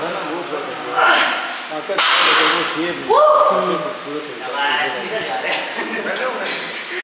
था ना वो छोड़ वो शेर खूबसूरत होता है।